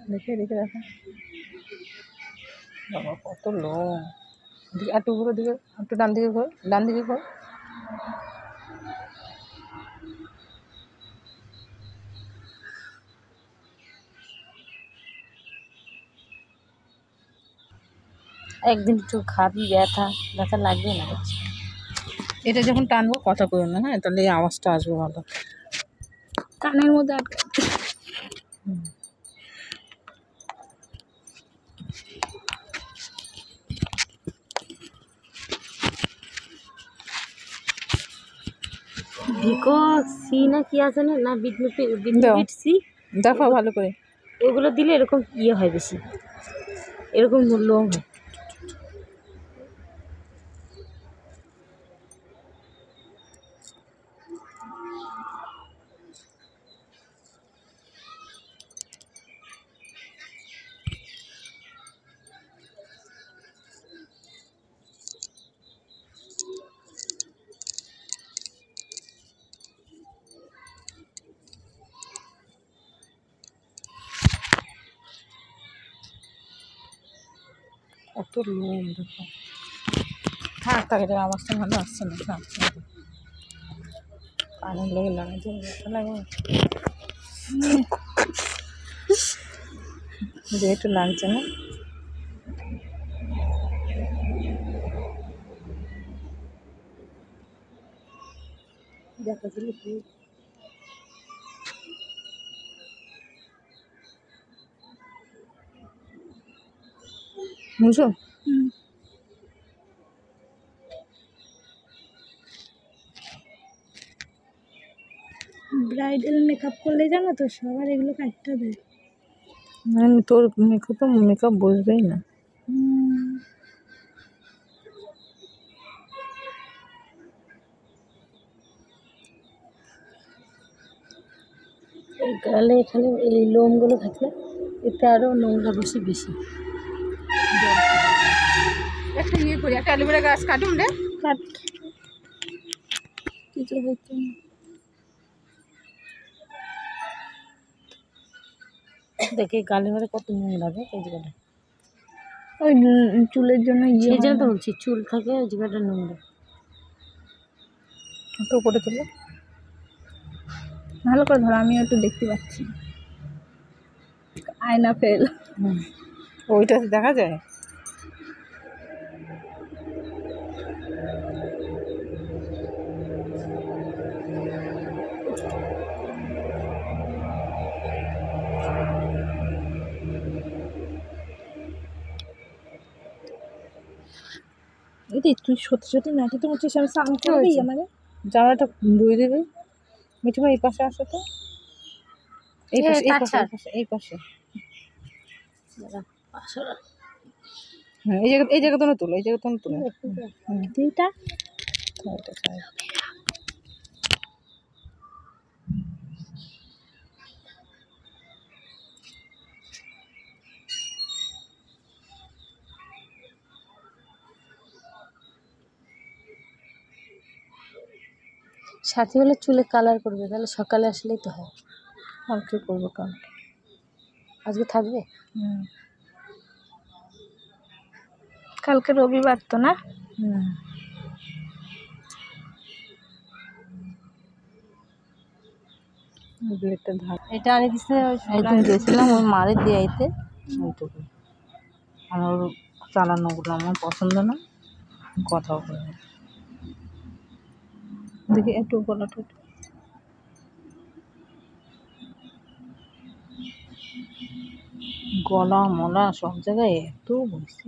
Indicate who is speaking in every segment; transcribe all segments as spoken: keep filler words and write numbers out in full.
Speaker 1: দেখে দেখে দেখো বাবা কত লং। দিকে একটু ঘুরো, দিকে একটু ডান দিকে ঘোর, ডান দিকে ঘোর।
Speaker 2: একদিন একটু ঘাড়ি ব্যথা ব্যথা লাগবে না।
Speaker 1: এটা যখন টানবো কথা করো না, হ্যাঁ, তাহলে এই আওয়াজটা আসবে ভালো।
Speaker 2: কানের মধ্যে আটকে। ভিকো সি না কি আছে না, না বিটনুট বিটনুট সি,
Speaker 1: দেখো ভালো করে।
Speaker 2: ওগুলো দিলে এরকম ইয়ে হয়, বেশি এরকম লোম হয়।
Speaker 1: কত লোম দেখো। হ্যাঁ, তাকে আওয়াজটা ভালো আসছে না, আসছে না। কানের লেগে লাগাতে ব্যথা লাগে, যেহেতু লাগছে না।
Speaker 2: দেখা দিলে কি
Speaker 1: বুঝো।
Speaker 2: ব্রাইডাল মেকআপ করলে জানো তো সবার এগুলো কাটতে দেয়।
Speaker 1: মানে তোর মেকআপ তো মেকআপ বুঝবেই না।
Speaker 2: এই গালে এখানে এই লোমগুলো থাকলে এতে আরও নোংরা বসে বেশি।
Speaker 1: একটা ইয়ে করি, একটা অ্যালোভেরা গাছ কাটুন রে।
Speaker 2: কাট কিছু হচ্ছে না। দেখে গালে মারে কত নোংরা রে এই জায়গাটা।
Speaker 1: ওই চুলের জন্য ইয়ে
Speaker 2: সেই জন্য তো বলছি, চুল থাকে ওই জায়গাটা নোংরা।
Speaker 1: একটু উপরে তুলো, ভালো করে ধরো, আমি একটু দেখতে পাচ্ছি। আয়না ফেল। ওইটা দেখা যায়। এই তুই সত্যি সত্যি নাকি তো হচ্ছে আমি স্নান করবি আমাদের জামাটা ধুয়ে দেবে। মিঠুমা এই পাশে আসো তো, এই পাশে এই পাশে এই পাশে। হ্যাঁ, এই জায়গা এই জায়গা তো তুলো, এই জায়গা তো তুলো।
Speaker 2: এইটা সাথী হলে চুলে কালার করবে, তাহলে সকালে আসলেই তো হয়।
Speaker 1: কালকে করবো, কালকে।
Speaker 2: আজকে থাকবে?
Speaker 1: হুম,
Speaker 2: কালকে রবিবার তো না?
Speaker 1: হুম।
Speaker 2: এটা আনি দিচ্ছে, একদিন গেছিলাম ওই মারে দিয়ে আইতে।
Speaker 1: ওইটুকু আমার চালানোগুলো আমার পছন্দ না, কথাও বলে না। দেখি একটু গলাটা গলা মলা সব জায়গায় এত বলছি।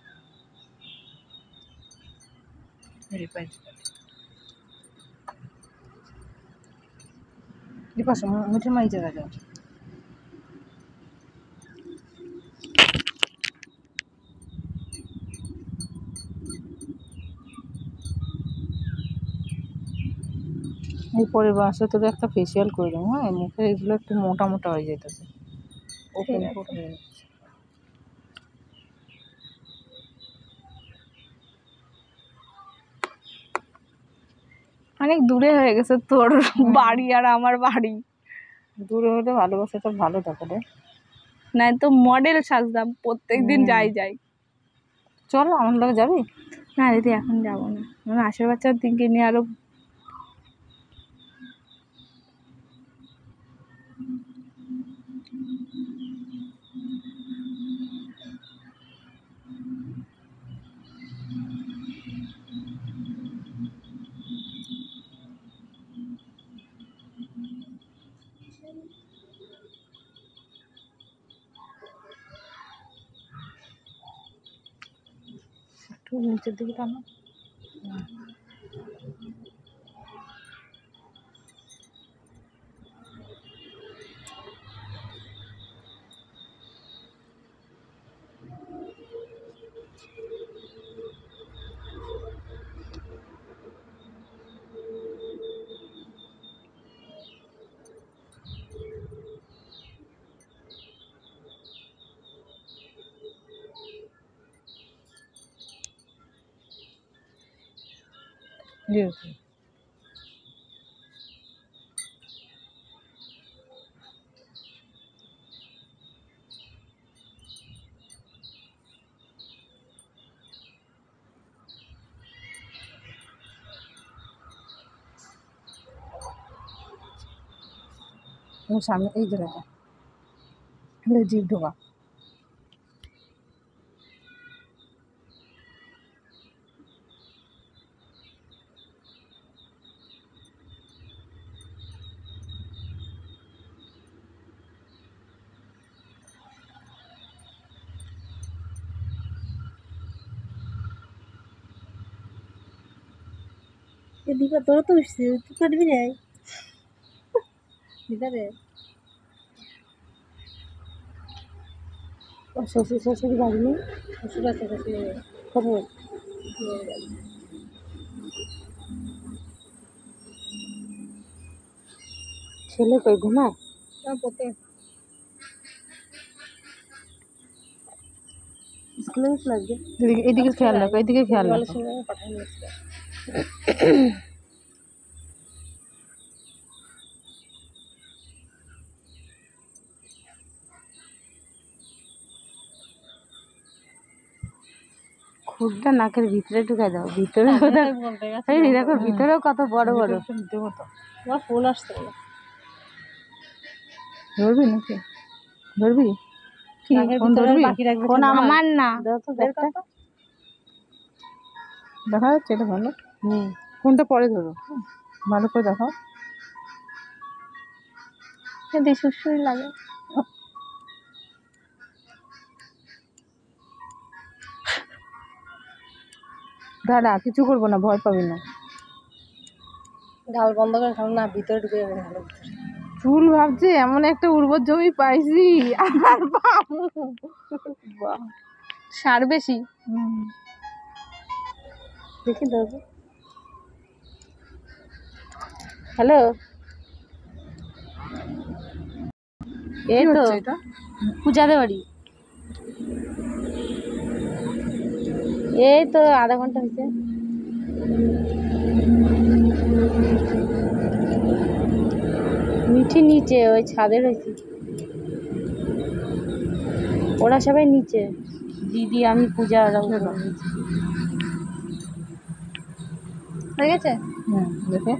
Speaker 1: মিঠে মাই জায়গা যাও। এরপরে বাসে তোকে একটা ফেসিয়াল করে দেবো, হ্যাঁ, মুখে এগুলো একটু মোটা মোটা হয়ে যেতেছে, ওপেন হয়ে যাচ্ছে।
Speaker 2: অনেক দূরে হয়ে গেছে তোর বাড়ি আর আমার বাড়ি।
Speaker 1: দূরে হলে ভালোবাসাটা ভালো থাকে রে। না তো মডেল সাজতাম প্রত্যেকদিন যাই যাই।
Speaker 2: চলো আমার লোক যাবি?
Speaker 1: না দিদি এখন যাবো না, মানে আশের বাচ্চার দিনকে নিয়ে আরো একটু নিচের দিকে টানো। সামনে এই জায়গাটা জিভ ঢোকা। এদিকে তোর তো তুই করবি রে ভিতরে শ্বশুর শাশুড়ি বাড়ি নেই? শ্বশুর আছে, শাশুড়ি কোথায়? ছেলে কই ঘুমায়? স্কুলে লাগবে। এদিকে খেয়াল রাখো, এদিকে খেয়াল রাখো। খুদটা নাকের ভিতরে ঢুকে দাও, ভিতরে দেখো ভিতরেও কত বড় বড় ফুল আসছে। ধরবি নাকি? ধরবি কি? ফোন ধরবি? ফোন আমার না, দেখা যাচ্ছে এটা ভালো। হুম, ফোনটা পরে ধরো, ভালো করে দেখাও। এদিকে সুসুই লাগে। দাদা কিছু করবো না, ভয় পাবি না। গাল বন্ধ করে খাও না, ভিতরে ঢুকে যাবে। চুল ভাবছে এমন একটা উর্বর জমি পাইছি আর পাবো সার বেশি। দেখি দাদা। হ্যালো, এই তো পূজাদের বাড়ি। এই তো আধা ঘন্টা হয়েছে। মিঠি নিচে ওই ছাদে রয়েছে, ওরা সবাই নিচে, দিদি আমি পূজা ওরা হয়ে গেছে। হুম, দেখে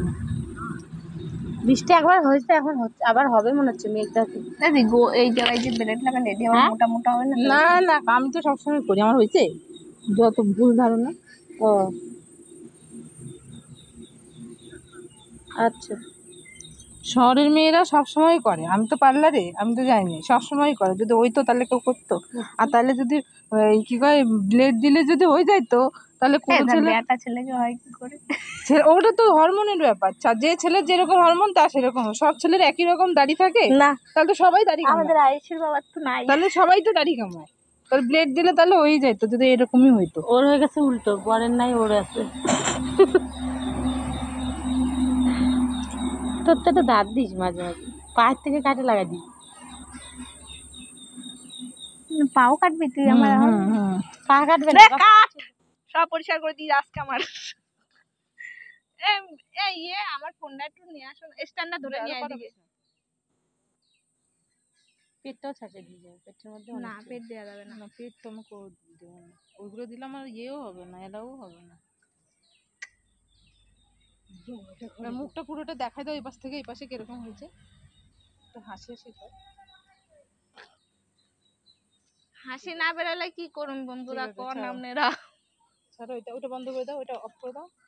Speaker 1: বৃষ্টি একবার হয়েছে, এখন হচ্ছে আবার হবে মনে হচ্ছে মেঘটা। দাদি গো এই জায়গায় যে ব্লেড লাগান রেডি আমার মোটা মোটা হয় না? না না, আমি তো সবসময় করি, আমার হয়েছে যত ভুল ধারণা। ও আচ্ছা, শহরের মেয়েরা সবসময় করে, আমি তো পার্লারে, আমি তো জানি সবসময় করে। যদি ওই তো তাহলে কেউ করতো? আর তাহলে যদি কি কয় ব্লেড দিলে যদি হয়ে যাইতো তাহলে কোনো ছেলে একটা ছেলেকে হয় কি করে? ওটা তো হরমোনের ব্যাপার, যে ছেলের যেরকম হরমোন তার সেরকম। সব ছেলের একই রকম দাড়ি থাকে না? তাহলে তো সবাই দাড়ি কামায়। আমাদের আয়েশের বাবার তো নাই, তাহলে সবাই তো দাড়ি কামায়। তাহলে ব্লেড দিলে তাহলে হয়ে যাইতো যদি এরকমই হইতো। ওর হয়ে গেছে উল্টো, বরের নাই ওর আছে। তোর তো একটা দাঁত দিস মাঝে মাঝে, পায়ের থেকে কাটে লাগাই দিস। পাও কাটবি তুই আমার? পা কাটবে না, সব পরিষ্কার করে দিই আজকে আমার। এই ইয়ে আমার ফোনটা একটু নিয়ে আসো, স্ট্যান্ডটা ধরে নিয়ে এদিকে।
Speaker 2: পেটটাও ছাঁচে দিয়ে যাবে, পেটের মধ্যে
Speaker 3: না
Speaker 2: অনেক
Speaker 3: পেট দেওয়া যাবে না।
Speaker 1: না পেট তো আমাকে ও দেবো না, ওইগুলো দিলে আমার ইয়েও হবে না, এলাও হবে না। এবার মুখটা পুরোটা দেখাই দাও, এই পাশ থেকে এই পাশে কিরকম হয়েছে, একটু হাসি হাসি কর।
Speaker 3: হাসি না বেরোলে কি করুন বন্ধুরা,
Speaker 1: ঠিক আছে,
Speaker 3: কোন
Speaker 1: ছাড়ো।
Speaker 3: আপনারা?
Speaker 1: ছাড়ো, ওইটা ওইটা বন্ধ করে দাও, ওইটা অফ করে দাও।